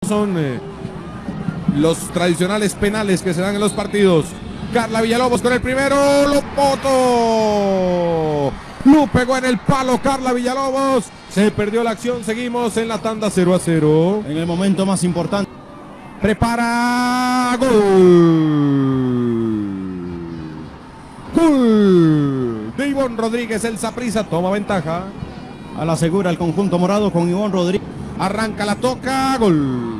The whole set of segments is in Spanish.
son los tradicionales penales que se dan en los partidos. Carla Villalobos con el primero, lo botó. Lo pegó en el palo Carla Villalobos. Se perdió la acción, seguimos en la tanda 0-0. En el momento más importante. Prepara, gol. Gol de Ivonne Rodríguez, el Saprissa toma ventaja. A la segura el conjunto morado con Ivonne Rodríguez. Arranca, la toca, gol.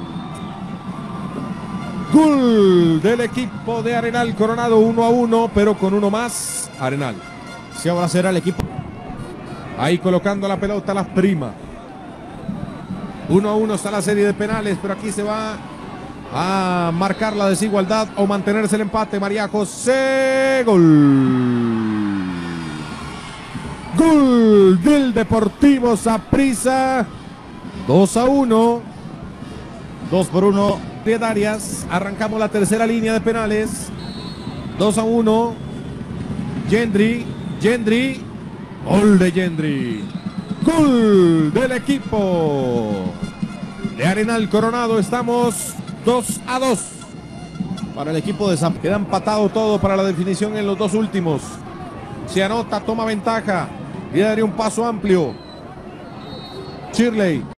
Gol del equipo de Arenal Coronado, 1-1, pero con uno más, Arenal. Si ahora será el equipo. Ahí colocando la pelota las Prima. 1-1 está la serie de penales, pero aquí se va a marcar la desigualdad o mantenerse el empate. María José, gol. Gol del Deportivo Saprissa, 2-1. 2-1. Arias, arrancamos la tercera línea de penales. 2-1. Gendry, gol de Gendry. Gol del equipo de Arenal Coronado. Estamos 2-2 para el equipo de Saprissa. Queda empatado todo para la definición en los dos últimos. Se anota, toma ventaja y daría un paso amplio. Shirley,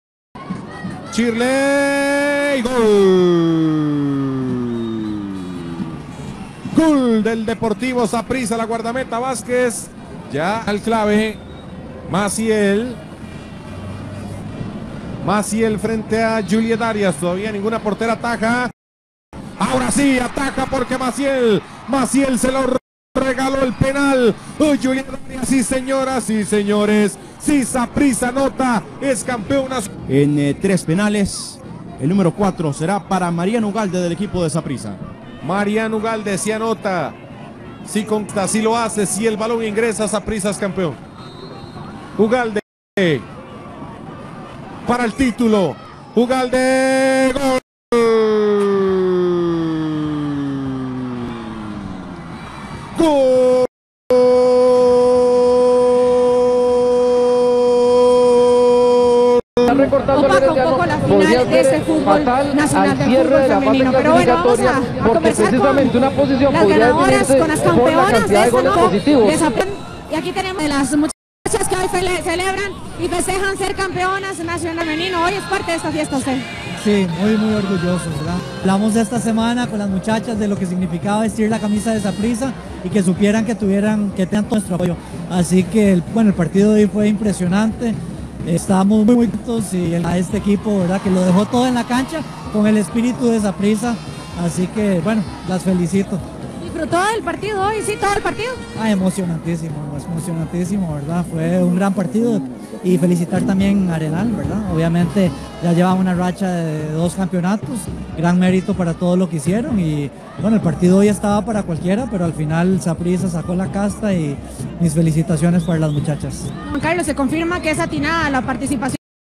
gol del Deportivo Saprissa, la guardameta Vázquez. Ya al clave, Maciel frente a Juliet Arias. Todavía ninguna portera ataja. Ahora sí, ataca porque Maciel se lo regaló el penal. Juliet Arias, sí señoras y señores. Sí, Saprissa anota, es campeona. En 3 penales, el número 4 será para Mariana Ugalde del equipo de Saprissa. Mariana Ugalde si anota, si consta, si lo hace, si el balón ingresa, Saprissa es campeón. Ugalde para el título. Ugalde, gol. Gol. Recortando un poco la final de ese fútbol nacional del fútbol femenino, pero bueno, vamos a conversar con las ganadoras, con las campeonas de esta noche. Y aquí tenemos de las muchachas que hoy celebran y festejan ser campeonas nacional femenino. Hoy es parte de esta fiesta usted. Sí, muy orgullosos, ¿verdad? Hablamos de esta semana con las muchachas de lo que significaba vestir la camisa de Saprissa y que supieran que tengan todo nuestro apoyo. Así que, bueno, el partido de hoy fue impresionante. Estamos muy contentos y a este equipo, ¿verdad?, que lo dejó todo en la cancha con el espíritu de Saprissa. Así que, bueno, las felicito. ¿Disfrutó del partido hoy? ¿Sí, todo el partido? Emocionantísimo, ¿verdad? Fue un gran partido y felicitar también a Arenal, ¿verdad? Obviamente ya lleva una racha de 2 campeonatos, gran mérito para todo lo que hicieron y bueno, el partido hoy estaba para cualquiera, pero al final Saprissa sacó la casta y mis felicitaciones para las muchachas. Juan Carlos, se confirma que es atinada la participación